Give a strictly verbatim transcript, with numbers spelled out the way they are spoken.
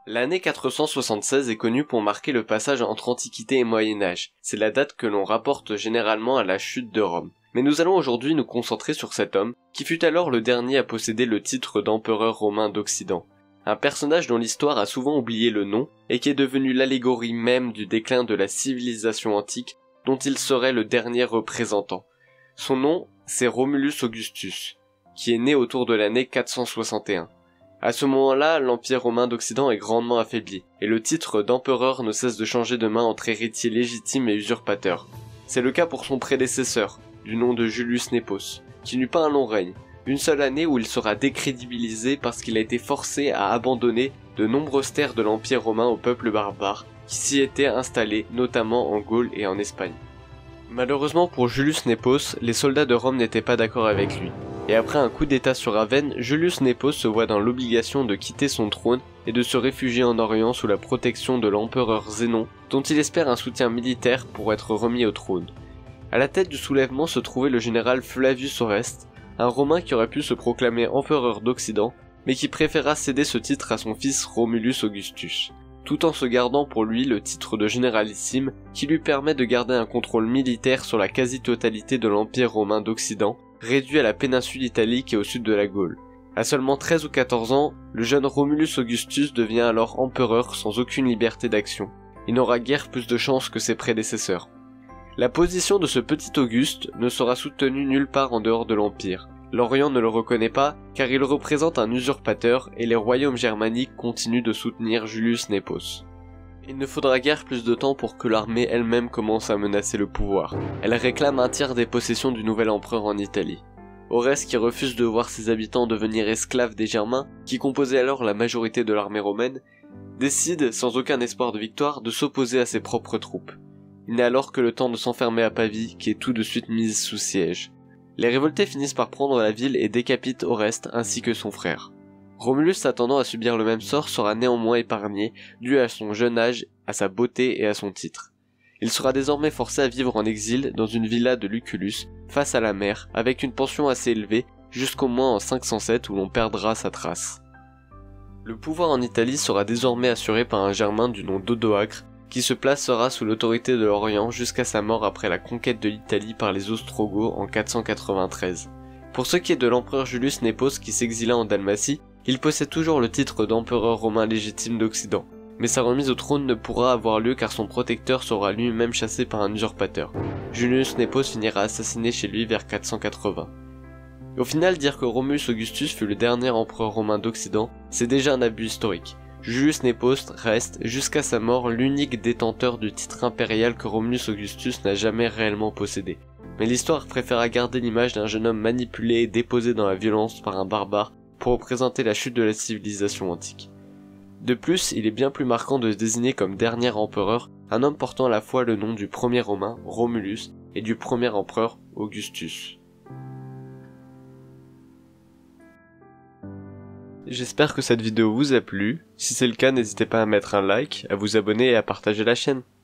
L'année quatre cent soixante-seize est connue pour marquer le passage entre Antiquité et Moyen-Âge. C'est la date que l'on rapporte généralement à la chute de Rome. Mais nous allons aujourd'hui nous concentrer sur cet homme, qui fut alors le dernier à posséder le titre d'empereur romain d'Occident. Un personnage dont l'histoire a souvent oublié le nom, et qui est devenu l'allégorie même du déclin de la civilisation antique, dont il serait le dernier représentant. Son nom, c'est Romulus Augustus, qui est né autour de l'année quatre cent soixante et un. À ce moment-là, l'Empire romain d'Occident est grandement affaibli, et le titre d'empereur ne cesse de changer de main entre héritiers légitimes et usurpateurs. C'est le cas pour son prédécesseur, du nom de Julius Nepos, qui n'eut pas un long règne, une seule année où il sera décrédibilisé parce qu'il a été forcé à abandonner de nombreuses terres de l'Empire romain au peuple barbare, qui s'y étaient installés notamment en Gaule et en Espagne. Malheureusement pour Julius Nepos, les soldats de Rome n'étaient pas d'accord avec lui. Et après un coup d'état sur Ravenne, Julius Nepos se voit dans l'obligation de quitter son trône et de se réfugier en Orient sous la protection de l'empereur Zénon, dont il espère un soutien militaire pour être remis au trône. À la tête du soulèvement se trouvait le général Flavius Oreste, un Romain qui aurait pu se proclamer empereur d'Occident, mais qui préféra céder ce titre à son fils Romulus Augustus, tout en se gardant pour lui le titre de généralissime qui lui permet de garder un contrôle militaire sur la quasi-totalité de l'Empire romain d'Occident, réduit à la péninsule italique et au sud de la Gaule. À seulement treize ou quatorze ans, le jeune Romulus Augustus devient alors empereur sans aucune liberté d'action. Il n'aura guère plus de chance que ses prédécesseurs. La position de ce petit Auguste ne sera soutenue nulle part en dehors de l'Empire. L'Orient ne le reconnaît pas car il représente un usurpateur et les royaumes germaniques continuent de soutenir Julius Nepos. Il ne faudra guère plus de temps pour que l'armée elle-même commence à menacer le pouvoir. Elle réclame un tiers des possessions du nouvel empereur en Italie. Oreste, qui refuse de voir ses habitants devenir esclaves des Germains, qui composaient alors la majorité de l'armée romaine, décide, sans aucun espoir de victoire, de s'opposer à ses propres troupes. Il n'est alors que le temps de s'enfermer à Pavie, qui est tout de suite mise sous siège. Les révoltés finissent par prendre la ville et décapitent Oreste ainsi que son frère. Romulus, s'attendant à subir le même sort, sera néanmoins épargné, dû à son jeune âge, à sa beauté et à son titre. Il sera désormais forcé à vivre en exil dans une villa de Lucullus, face à la mer, avec une pension assez élevée, jusqu'au moins en cinq cent sept où l'on perdra sa trace. Le pouvoir en Italie sera désormais assuré par un Germain du nom d'Odoacre, qui se placera sous l'autorité de l'Orient jusqu'à sa mort après la conquête de l'Italie par les Ostrogoths en quatre cent quatre-vingt-treize. Pour ce qui est de l'empereur Julius Nepos qui s'exila en Dalmatie, il possède toujours le titre d'empereur romain légitime d'Occident, mais sa remise au trône ne pourra avoir lieu car son protecteur sera lui-même chassé par un usurpateur. Julius Nepos finira assassiné chez lui vers quatre cent quatre-vingts. Au final, dire que Romulus Augustus fut le dernier empereur romain d'Occident, c'est déjà un abus historique. Julius Nepos reste, jusqu'à sa mort, l'unique détenteur du titre impérial que Romulus Augustus n'a jamais réellement possédé. Mais l'histoire préféra garder l'image d'un jeune homme manipulé et déposé dans la violence par un barbare pour représenter la chute de la civilisation antique. De plus, il est bien plus marquant de désigner comme dernier empereur un homme portant à la fois le nom du premier romain, Romulus, et du premier empereur, Augustus. J'espère que cette vidéo vous a plu. Si c'est le cas, n'hésitez pas à mettre un like, à vous abonner et à partager la chaîne.